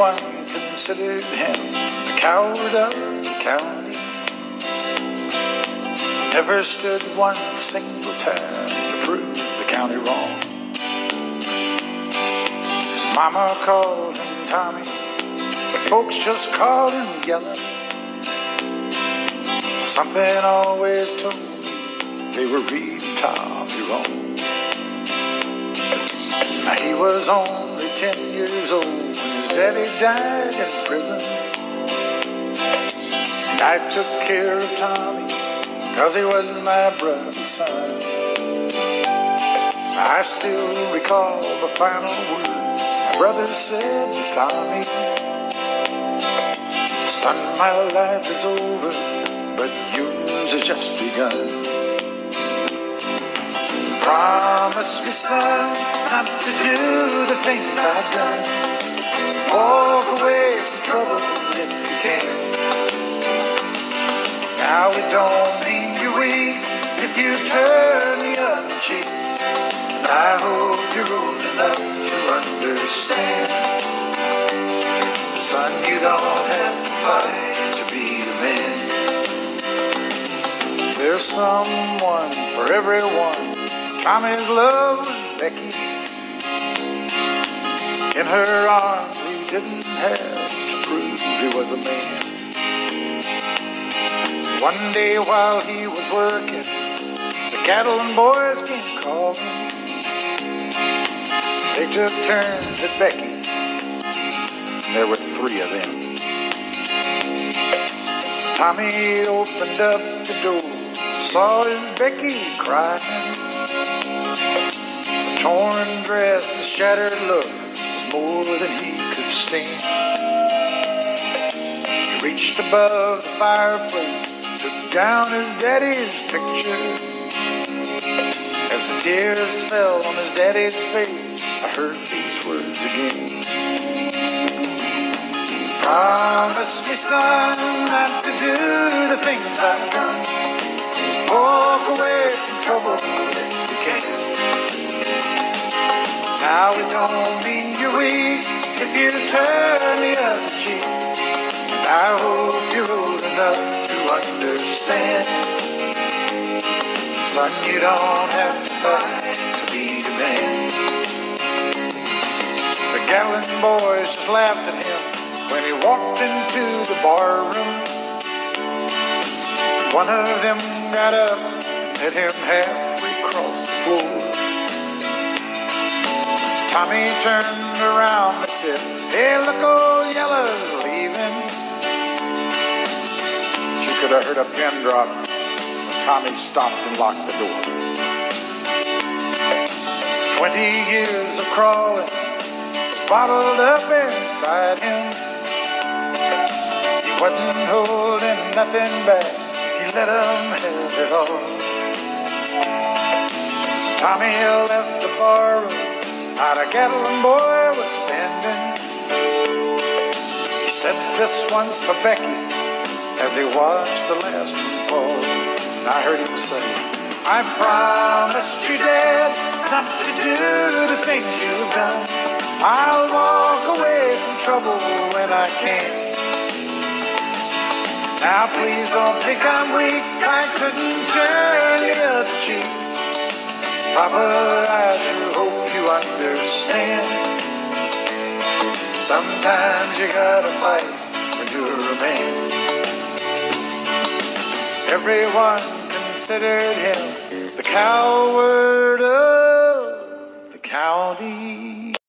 Everyone considered him the coward of the county. Never stood one single time to prove the county wrong. His mama called him Tommy, but folks just called him Yellow. Something always told me they were reading Tommy wrong. Now he was only 10 years old when his daddy died in prison. And I took care of Tommy 'cause he was my brother's son. I still recall the final word my brother said to Tommy. Son, my life is over, but yours has just begun. Promise me, son, not to do the things I've done. Walk away from trouble if you can. Now it don't mean you're weak if you turn the other cheek. And I hope you're old enough to understand. Son, you don't have to fight to be a man. There's someone for everyone. Tommy's love was Becky. In her arms he didn't have to prove he was a man. One day while he was working, the cattle and boys came calling. They took turns at Becky, and there were 3 of them. Tommy opened up the door, saw his Becky crying. The torn dress, the shattered look was more than he could stand. He reached above the fireplace, took down his daddy's picture. As the tears fell on his daddy's face, I heard these words again. Promise me, son, not to do the things I've done. Walk away from trouble if you can. Now it don't mean you're weak if you turn the other cheek. And I hope you're old enough to understand. Son, you don't have to fight to be the man. The Gatlin boys just laughed at him when he walked into the bar room. One of them got up and hit him halfway across the floor. Tommy turned around and said, "Hey, look, old Yellow's leaving." You could have heard a pin drop. Tommy stopped and locked the door. 20 years of crawling was bottled up inside him. He wasn't holding nothing back. He let him have it all. Tommy left the barroom. Not a Gatlin boy was standing. He said, "This one's for Becky," as he watched the last one fall. And I heard him say, "I promised you, Dad, not to do the things you've done. I'll walk away from trouble when I can. Now please don't think I'm weak. I couldn't turn the other cheek. Papa, I sure hope you understand. Sometimes you gotta fight when you're a man." Everyone considered him the coward of the county.